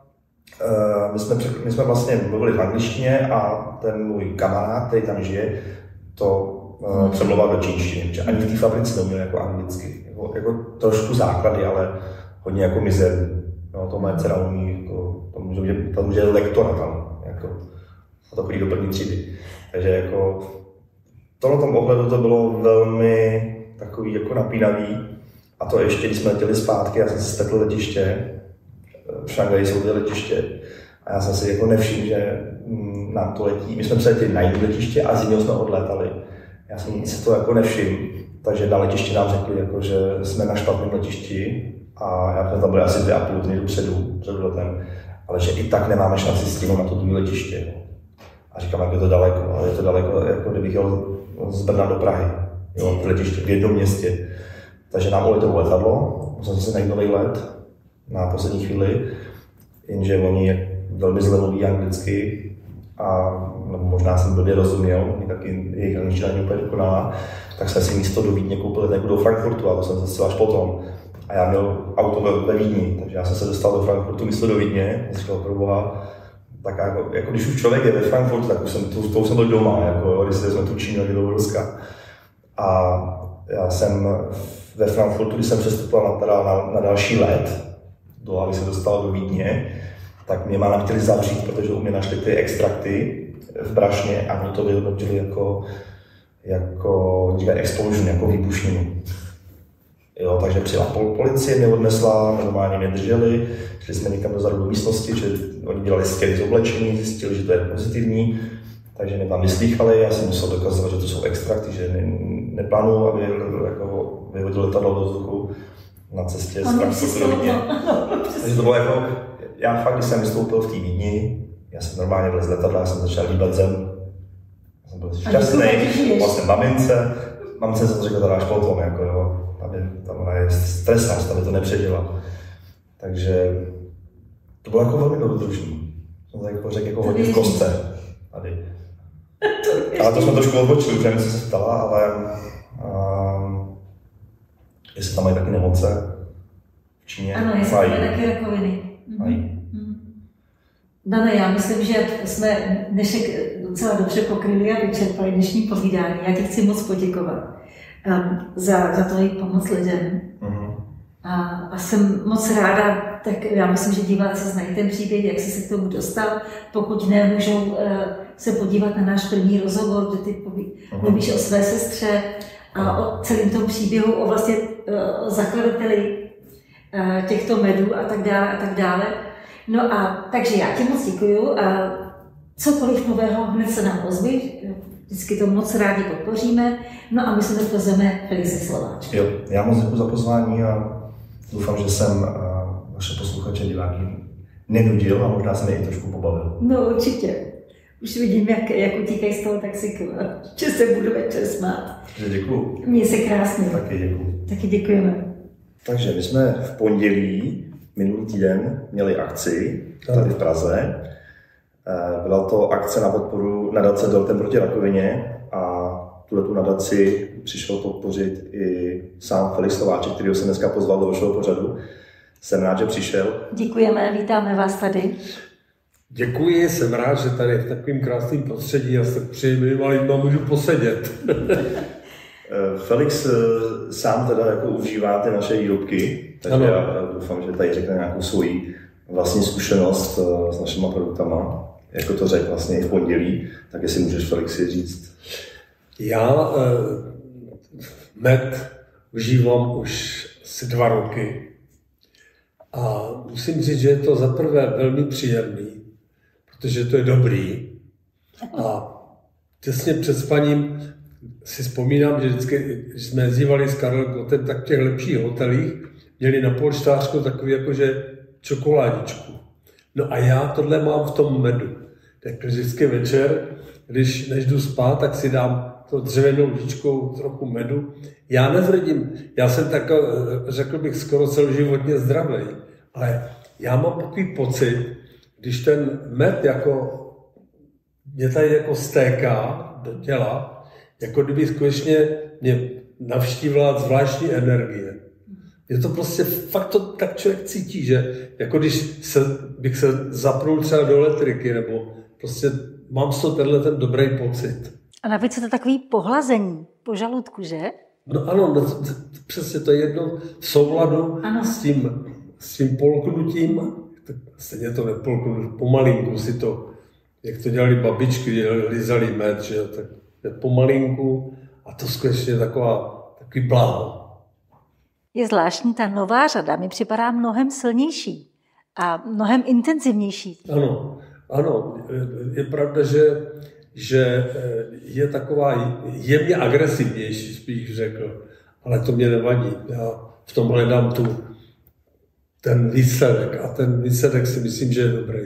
my jsme vlastně mluvili v angličtině a ten můj kamarád, který tam žije, to přemlouval do čínštiny, protože ani v té fabrice neuměl jako anglicky. Jako trošku základy, ale hodně jako mizerný. No, to moje dcera umí, jako, to může lektora tam, jako, a to chodí do první třídy. Takže jako, v tom ohledu to bylo velmi takový jako napínavý. A to ještě, když jsme letěli zpátky, já jsem si stekl letiště, v Šanghaji jsou ty letiště, a já jsem si jako nevšiml, že nám to letí. My jsme přiletěli na jiné letiště a z jiného jsme odlétali. Já jsem si to jako nevšiml, takže na letišti nám řekli, jako, že jsme na špatném letišti a já jsem tam byl asi 2,5 dny dopředu, před letem, ale že i tak nemáme šanci stihnout na to druhé letiště. A říkám, jak je to daleko, ale je to daleko, jako kdybych jel z Brna do Prahy, jo, v letiště v jednom městě. Takže nám uletělo letadlo, musel jsem si najít nový let na poslední chvíli, jenže oni velmi zle mluví anglicky a možná jsem blbě rozuměl, taky jejich angličtina není úplně dokonalá, tak jsem si místo do Vídně koupil letenku do Frankfurtu a to jsem zjistil až potom. A já měl auto ve Vídni, takže já jsem se dostal do Frankfurtu místo do Vídně, říkal pro boha, tak jako když už člověk je ve Frankfurtu, tak už jsem byl doma, jako, když si vezme tu Čínu do Ruska. A já jsem ve Frankfurtu, když jsem přestupoval na další let, abych se dostal do Vídně, tak mě máma chtěli zavřít, protože u mě našli ty extrakty v brašně a mě to vyhodnotili jako explosion, jako výbušninu. Jo, takže přijela policie, mě odnesla, normálně mě drželi, šli jsme někam dozadu do místnosti, že oni dělali skery z oblečení, zjistili, že to je pozitivní, takže mě tam vyslýchali, já jsem musel dokazovat, že to jsou extrakty, že neplánuju, aby jako vyhodil letadlo do vzduchu na cestě z Frankfurtu do Vídně. Takže to bylo jako, já fakt, když jsem vystoupil v té Vídni, já jsem normálně vlez z letadla, já jsem začal líbat zem, já jsem byl šťastný, mal jsem mamince jsem to řekl teda až potom, jako jo. Tam ona je stresná, aby to nepředěla. Takže to bylo jako velmi dobrodružný. Jsem to jako řekl jako hodně v kostce tady. Ale to jsme trošku odbočili, protože jsem se ptala, ale jestli tam mají taky nemoce v Číně. Ano, jestli tam mají taky rakoviny. Dane, já myslím, že jsme dnešek docela dobře pokryli a vyčerpali dnešní povídání. Já ti chci moc poděkovat za tvoji pomoc lidem. A jsem moc ráda, tak já myslím, že diváci znají ten příběh, jak jsi se k tomu dostal. Pokud ne, můžou se podívat na náš první rozhovor, kde ty mluvíš o své sestře a o celém tom příběhu, o vlastně zakladateli těchto medů a tak dále a tak dále. No a takže já ti moc děkuju a cokoliv nového hned se nám ozví, vždycky to moc rádi podpoříme, no a my se dopozeme Felixe Slováčka. Jo, já moc děkuji za pozvání a doufám, že jsem vaše posluchače diváky nenudil a možná jsem je i trošku pobavil. No určitě. Už vidím, jak utíkají z toho taxíku, že se budu večer smát. Děkuju. Měj se krásně. Taky děkuju. Taky děkujeme. Takže my jsme v pondělí minulý týden měli akci tady v Praze. Byla to akce na podporu nadace Deltem proti rakovině a tu nadaci přišel podpořit i sám Felix Slováček, kterýho jsem dneska pozval do vašeho pořadu. Jsem rád, že přišel. Děkujeme, vítáme vás tady. Děkuji, jsem rád, že tady v takovém krásném prostředí já se při minimalima můžu posedět. Felix sám teda jako užívá ty naše výrobky, takže já doufám, že tady řekne nějakou svoji vlastní zkušenost s našimi produktama. jako to řekl vlastně i v pondělí, tak jestli můžeš Felixi říct. Já med užívám už asi 2 roky a musím říct, že je to za prvé velmi příjemný, protože to je dobrý a těsně před spaním si vzpomínám, že vždycky, když jsme jezdívali s Karlem Gottem, tak v těch lepších hotelích měli na polštářku takový jakože čokoládičku. No a já tohle mám v tom medu. Tak vždycky večer, než jdu spát, tak si dám to dřevěnou lžičkou trochu medu. Já netvrdím, já jsem tak, řekl bych, skoro celoživotně zdravý, ale já mám takový pocit, když ten med jako mě tady jako stéká do těla, jako kdyby skutečně mě navštívila zvláštní energie. Je to prostě fakt to tak člověk cítí, že jako když bych se zapnul třeba do elektriky, nebo prostě mám z toho ten dobrý pocit. A navíc je to takový pohlazení po žaludku, že? No ano, přesně to je jedno v souladu s tím polknutím, stejně to nepolknu, pomalinku si to, jak to dělali babičky, lizali med, že jo, tak pomalinku a to skutečně takový bláho. Je zvláštní, ta nová řada mi připadá mnohem silnější a mnohem intenzivnější. Ano, je pravda, že je taková jemně agresivnější, spíš řekl, ale to mě nevadí. Já v tom hledám ten výsledek a ten výsledek si myslím, že je dobrý.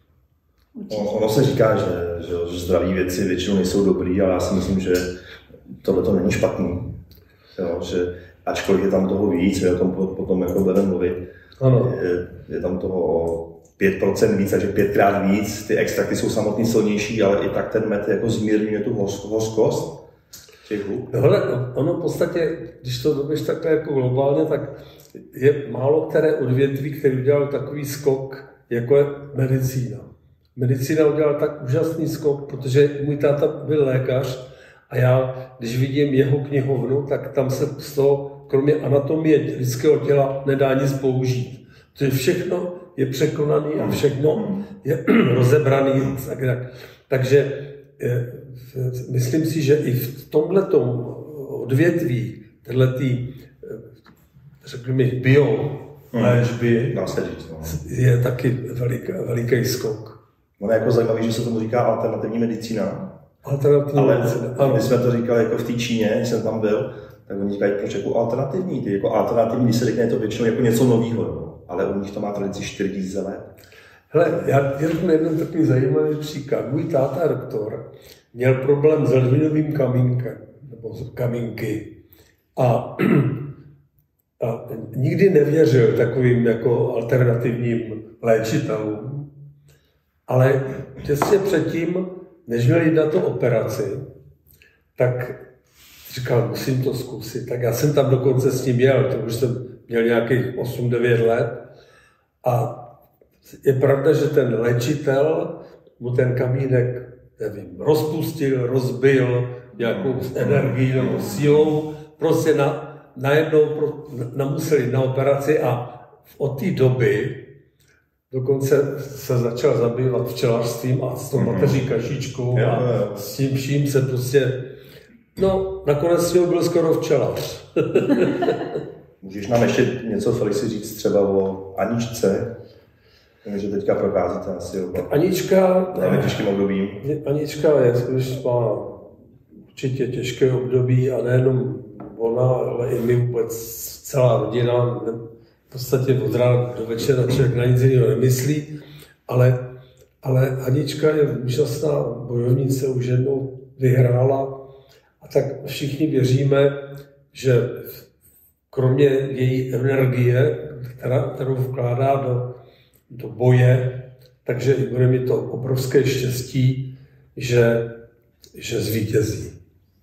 Ono se říká, že zdraví věci většinou nejsou dobrý, ale já si myslím, že tohle to není špatný. Jo, že ačkoliv je tam toho víc, o tom potom jako budeme mluvit, je tam toho 5% víc, takže 5krát víc, ty extrakty jsou samotný silnější, ale i tak ten med jako zmírňuje tu hořkost těch hub. No hele, ono v podstatě, když to dobíš takhle jako globálně, tak je málo které odvětví, které udělalo takový skok, jako je medicína. Medicína udělala tak úžasný skok, protože můj táta byl lékař a já, když vidím jeho knihovnu, tak tam se z toho, kromě anatomie lidského těla, nedá nic použít. To je všechno je překonaný a všechno je rozebraný. Takže myslím si, že i v tomhletom odvětví, řekněme, bio-léčby, je taky veliký skok. Ono je jako zajímavý, že se tomu říká alternativní medicína. Ale když jsme to říkali jako v té Číně, když jsem tam byl, tak oni říkají, proč jako alternativní. Ty jako alternativní, když se řekne, je to většinou jako něco nového. Ale u nich to má tradici 4000 let. Hele, já řeknu jeden takový zajímavý příklad. Můj táta doktor měl problém s ledvinovým kamínkem, nebo kamínky. A nikdy nevěřil takovým jako alternativním léčitelům. Ale těsně předtím, než měl jít na tu operaci, tak říkal, musím to zkusit. Tak já jsem tam dokonce s ním jel, to už jsem měl nějakých 8-9 let. A je pravda, že ten léčitel mu ten kamínek, nevím, rozpustil, rozbil nějakou energií nebo sílou. Prostě najednou museli na operaci a od té doby dokonce se začal zabývat včelařstvím a s tou mateří kašičkou a s tím vším se prostě... No, nakonec s ním byl skoro včelař. Můžeš nám ještě něco, Felixi, říct třeba o Aničce? Takže teďka prokázíte asi Anička... těžkým obdobím. Anička je skutečně má určitě těžké období a nejenom ona, ale i my vůbec celá rodina. V podstatě od rána do večera člověk na nic jiného nemyslí, ale Anička je úžasná bojovnice, už jednou vyhrála a tak všichni věříme, že kromě její energie, kterou vkládá do boje, takže bude mít to obrovské štěstí, že zvítězí.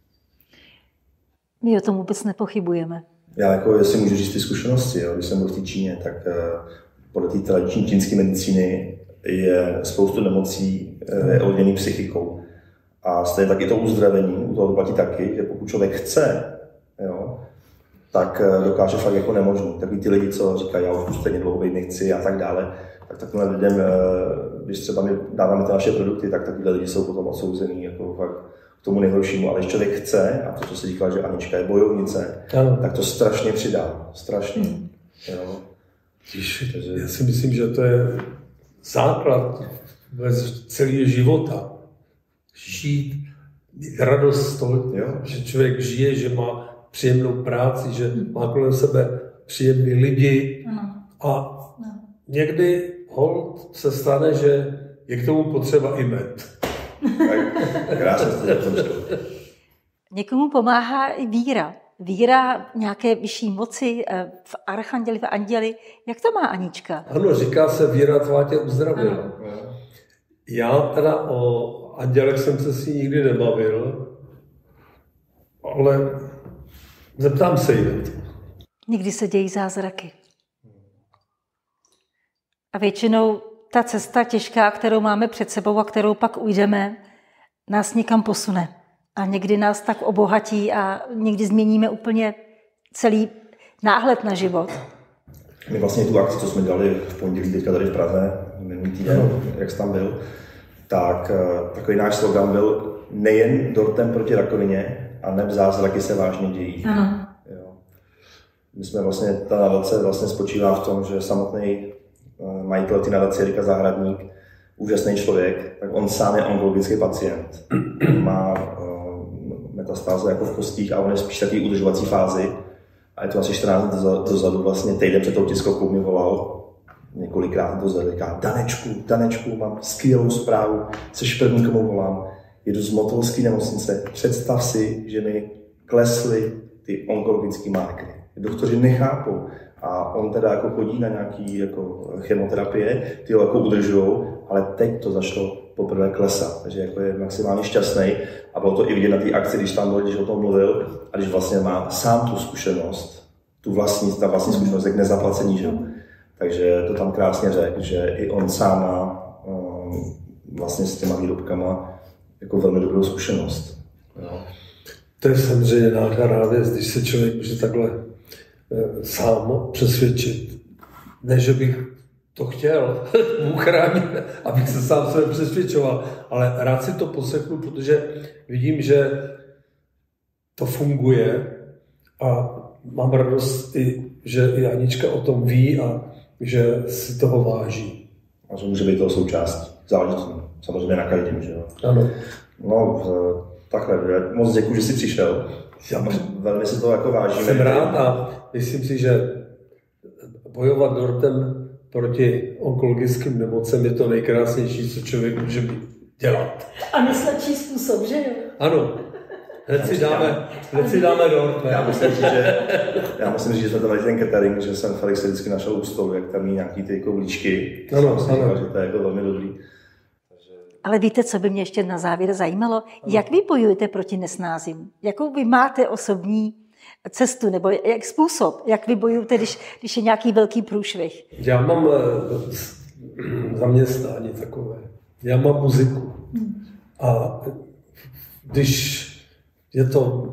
My o tom vůbec nepochybujeme. Já jako, jestli můžu říct ty zkušenosti, když jsem byl v té Číně, tak podle té tradiční čínské medicíny je spoustu nemocí ovlivněných psychikou. A stejně taky to uzdravení, u toho to platí taky, že pokud člověk chce, jo, tak dokáže fakt jako nemožný. Takový ty lidi, co říkají, já už stejně dlouho být nechci a tak dále, tak takovým lidem když třeba my dáváme ty naše produkty, tak takovýhle lidi jsou potom odsouzený jako fakt k tomu nejhoršímu, ale když člověk chce, a to, co se říkala, že Anička je bojovnice, tak to strašně přidá. Strašně. Já si myslím, že to je základ celého života. Žít, mít radost z toho, že člověk žije, že má příjemnou práci, že má kolem sebe příjemný lidi. A někdy holt se stane, že je k tomu potřeba i med. Krásně jste to řekl. Někomu pomáhá i víra. Víra nějaké vyšší moci v archanděli, v anděli. Jak to má Anička? Ano, říká se, víra tvá tě uzdravila. Já teda o andělech jsem se s ní nikdy nebavil, ale zeptám se jí. Někdy se dějí zázraky. A většinou ta cesta těžká, kterou máme před sebou a kterou pak ujdeme, nás někam posune. A někdy nás tak obohatí a někdy změníme úplně celý náhled na život. My vlastně tu akci, co jsme dělali v pondělí teďka tady v Praze, minulý týden, jak jsi tam byl, tak takový náš slogan byl nejen dortem proti rakovině, a neb zázraky se vážně dějí. Ano. Jo. My jsme vlastně, ta nadace vlastně spočívá v tom, že samotný majitel ty nadace Jirka Zahradník, úžasný člověk, tak on sám je onkologický pacient. Má metastáze jako v kostích a on je spíš takový udržovací fázi. A je to asi 14 let dozadu, vlastně týden před tou tiskovkou mi volal několikrát dozadu, říká: Danečku, mám skvělou zprávu, seš první, komu volám, jedu z motolské nemocnice, představ si, že mi klesly ty onkologické markery. Doktoři nechápou. A on teda jako chodí na nějaký jako chemoterapie, ty ho jako udržujou, ale teď to začalo poprvé klesat, takže jako je maximálně šťastný. A bylo to i vidět na té akci, když tam byl, když o tom mluvil a když vlastně má sám tu zkušenost, ta vlastní zkušenost, jak nezaplacení, že? Takže to tam krásně řekl, že i on sám má vlastně s těma výrobkama jako velmi dobrou zkušenost. Jo. To je samozřejmě nádherná věc, když se člověk může takhle sám přesvědčit. Ne, že bych to chtěl, uchránit, abych se sám sebe přesvědčoval, ale rád si to poslechnu, protože vidím, že to funguje a mám radost, že i Anička o tom ví a že si toho váží. A že může být toho součástí. Záleží to samozřejmě na každém, že jo? Ano. No, takhle, moc děkuji, že jsi přišel. Velmi si to jako vážíme. Jsem rád a myslím si, že bojovat dortem proti onkologickým nemocem je to nejkrásnější, co člověk může dělat. A nejsladší způsob, že jo? Ano. Hned si dáme dort. Já musím říct, že jsme tam měli ten catering, že jsem Felix vždycky našel u stolu, jak tam mít nějaký ty koulíčky. Ano. Že to je jako velmi dobrý. Ale víte, co by mě ještě na závěr zajímalo? Jak vy bojujete proti nesnázím? Jakou vy máte osobní cestu, nebo jak způsob? Jak vy bojujete, když je nějaký velký průšvih? Já mám zaměstnání takové. Já mám muziku. A když je to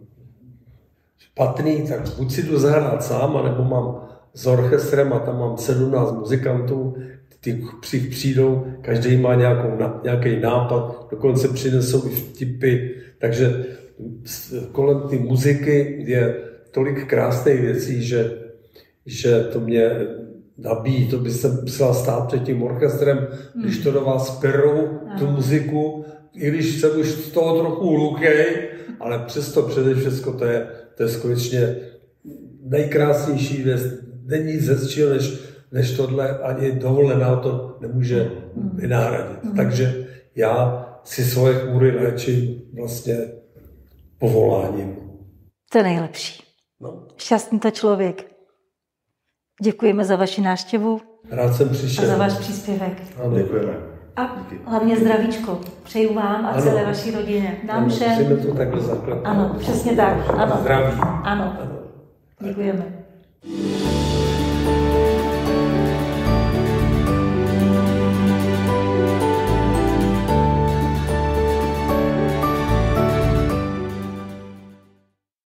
špatný, tak buď si jdu zahrát sám, anebo mám s orchestrem a tam mám 17 muzikantů, ty přijdou, každý má nějaký nápad, dokonce přinesou i vtipy, takže kolem té muziky je tolik krásných věcí, že to mě nabíjí. To by se musela stát před tím orchestrem, když to do vás perou, tu muziku, i když jsem už z toho trochu hlukej, ale přesto především to je skutečně nejkrásnější věc. Není nic hezčího, než tohle, ani dovolená to nemůže vynahradit. Takže já si svoje chmůry léčím vlastně povoláním. To je nejlepší. No. Šťastný to člověk. Děkujeme za vaši návštěvu. Rád jsem přišel. A za váš příspěvek. Ano. Děkujeme. A hlavně zdravíčko. Přeju vám a celé vaší rodině. Nám všem. Musíme to takhle zakládat. Ano, přesně tak. Ano. Zdraví. Ano. Děkujeme.